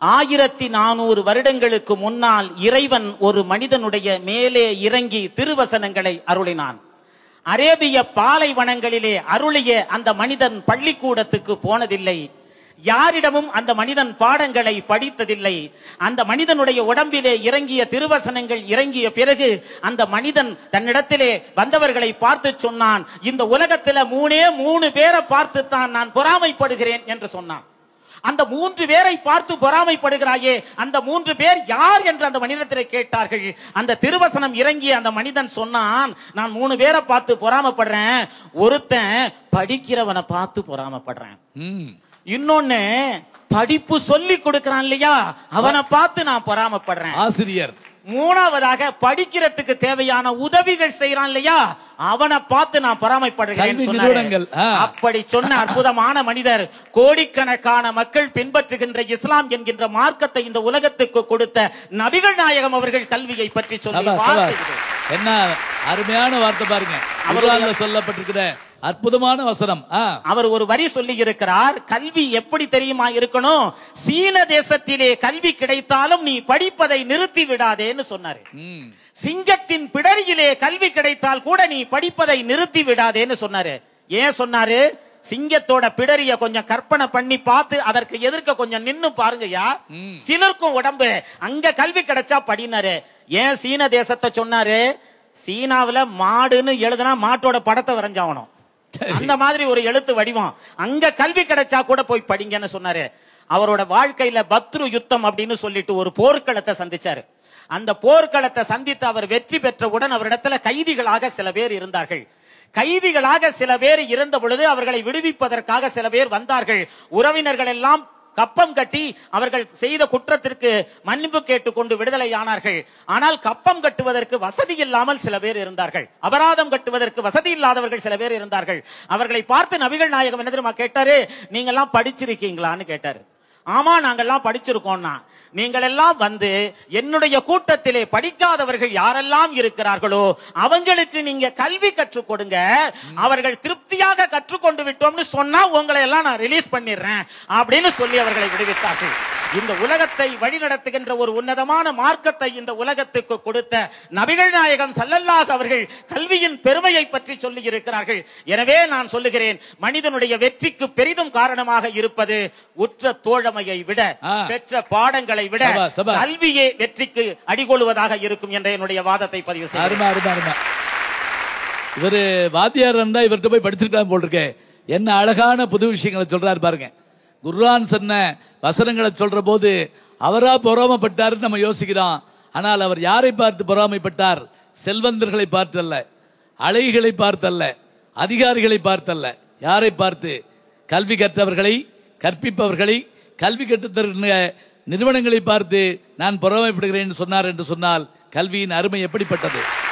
1400 வருடங்களுக்கு முன்னால் இறைவன் ஒரு மனிதனுடைய மேலே இறங்கி திருவசனங்களை அருளினான். அரேபிய பாலைவனங்களிலே அருளிய அந்த மனிதன் பள்ளிக்கூடத்துக்கு போனதில்லை. யாரிடமும் அந்த மனிதன் பாடங்களை படித்ததில்லை. அந்த மனிதனுடைய உடம்பிலே இறங்கிய திருவசனங்கள் இறங்கிய பிறகு அந்த மனிதன் தன்னிடத்திலே வந்தவர்களை பார்த்து சொன்னான், இந்த உலகத்துல 3 பேரை பார்த்துத்தான் நான் பொறாமைப்படுகிறேன் என்று சொன்னான். அந்த 3 பேரை பார்த்து பொறாமைப்படுகிறாயே, அந்த 3 பேர் யார் என்று அந்த மனிதத்திலே கேட்டார்கள். அந்த திருவசனம் இறங்கிய அந்த மனிதன் சொன்னான், நான் 3 பேரை பார்த்து பொறாமைப்படுறேன். ஒருத்தன் படிக்கிறவனை பார்த்து பொறாமைப்படுறேன், இன்னொன்னு படிப்பு சொல்லி கொடுக்கிறான் இல்லையா, அவனை பார்த்து நான் பொறாமைப்படுறேன். ஆசிரியர். மூணாவதாக படிக்கிறதுக்கு தேவையான உதவிகள் செய்யறான் இல்லையா, அவனை பார்த்து நான் பொறாமைப்படுகிறேன். அப்படி சொன்ன அற்புதமான மனிதர் கோடிக்கணக்கான மக்கள் பின்பற்றுகின்ற இஸ்லாம் என்கின்ற மார்க்கத்தை இந்த உலகத்துக்கு கொடுத்த நபிகள் நாயகம் அவர்கள் கல்வியை பற்றி சொல்லி என்ன அருமையான வார்த்தை பாருங்க. அவர்களால் சொல்லப்பட்டிருக்கிற அற்புதமான வசனம். அவர் ஒரு வரி சொல்லி இருக்கிறார், கல்வி எப்படி தெரியுமா இருக்கணும், சீன தேசத்திலே கல்வி கிடைத்தாலும் நீ படிப்பதை நிறுத்தி விடாதேன்னு சொன்னாரு. சிங்கத்தின் பிடரியிலே கல்வி கிடைத்தால் கூட நீ படிப்பதை நிறுத்தி விடாதேன்னு சொன்னாரு. ஏன் சொன்னாரு? சிங்கத்தோட பிடரிய கொஞ்சம் கற்பனை பண்ணி பார்த்து அதற்கு எதிர்க்க கொஞ்சம் நின்னு பாருங்கயா, சிலருக்கும் உடம்பு அங்க கல்வி கிடைச்சா படினாரு. ஏன் சீன தேசத்தை சொன்னாரு? சீனாவுல மாடுன்னு எழுதுனா மாட்டோட படத்தை வரைஞ்சாகணும், அந்த மாதிரி ஒரு எழுத்து வடிவம், அங்க கல்வி கிடைச்சா கூட போய் படிங்கன்னு சொன்னாரு. அவரோட வாழ்க்கையில பத்ரு யுத்தம் அப்படின்னு சொல்லிட்டு ஒரு போர்க்களத்தை சந்திச்சாரு. அந்த போர்க்களத்தை சந்தித்து அவர் வெற்றி பெற்றவுடன் அவரிடத்துல கைதிகளாக சில பேர் இருந்தார்கள். கைதிகளாக சில பேர் இருந்த பொழுது அவர்களை விடுவிப்பதற்காக சில பேர் வந்தார்கள். உறவினர்கள் எல்லாம் கப்பம் கட்டி அவர்கள் செய்த குற்றத்திற்கு மன்னிப்பு கேட்டுக்கொண்டு விடுதலை ஆனார்கள். ஆனால் கப்பம் கட்டுவதற்கு வசதி இல்லாமல் சில பேர் இருந்தார்கள், அபராதம் கட்டுவதற்கு வசதி இல்லாதவர்கள் சில பேர் இருந்தார்கள். அவர்களை பார்த்து நபிகள் நாயகம் என்ன தெரியுமா கேட்டாரு? நீங்க எல்லாம் படிச்சிருக்கீங்களான்னு கேட்டாரு. ஆமா நாங்கெல்லாம் படிச்சிருக்கோம்னா, நீங்கள் எல்லாம் வந்து என்னுடைய கூட்டத்திலே படிக்காதவர்கள் யாரெல்லாம் இருக்கிறார்களோ அவங்களுக்கு நீங்க கல்வி கற்றுக் கொடுங்க, அவர்கள் திருப்தியாக கற்றுக்கொண்டு விட்டோம்னு சொன்னா உங்களை எல்லாம் நான் ரிலீஸ் பண்ணிடுறேன் அப்படின்னு சொல்லி அவர்களை விடுவித்தார்கள். இந்த உலகத்தை வழிநடத்துகின்ற ஒரு உன்னதமான மார்க்கத்தை இந்த உலகத்துக்கு கொடுத்த நபிகள் நாயகம் ஸல்லல்லாஹு அவர்கள் கல்வியின் பெருமையை பற்றி சொல்லி இருக்கிறார்கள். எனவே நான் சொல்லுகிறேன், மனிதனுடைய வெற்றிக்கு பெரிதும் காரணமாக இருப்பது உற்ற தோழமையை விட, பெற்ற பாடங்களை விட கல்வியே வெற்றிக்கு அடிகொள்வதாக இருக்கும் என்ற என்னுடைய வாதத்தை பதிவு செய்கிறேன். இவரு வாத்தியார் இருந்தா இவர்கிட்ட போய் படிச்சிருக்கலாம் போல் இருக்கே. என்ன அழகான புது விஷயங்களை சொல்றாரு பாருங்க. குர்ஆன் சொன்ன வசனங்களை சொல்ற போது அவரா பொறாமைப்பட்டார் நம்ம யோசிக்கிறோம். ஆனால் அவர் யாரை பார்த்து பொறாமைப்பட்டார்? செல்வந்தர்களை பார்த்தல்ல, அழகிகளை பார்த்தல்ல, அதிகாரிகளை பார்த்தல்ல. யாரை பார்த்து? கல்வி கற்றவர்களை, கற்பிப்பவர்களை, கல்வி கற்றுத்தருகின்ற நிறுவனங்களை பார்த்து நான் பொறாமைப்படுகிறேன் சொன்னார். என்று சொன்னால் கல்வியின் அருமை எப்படிப்பட்டது!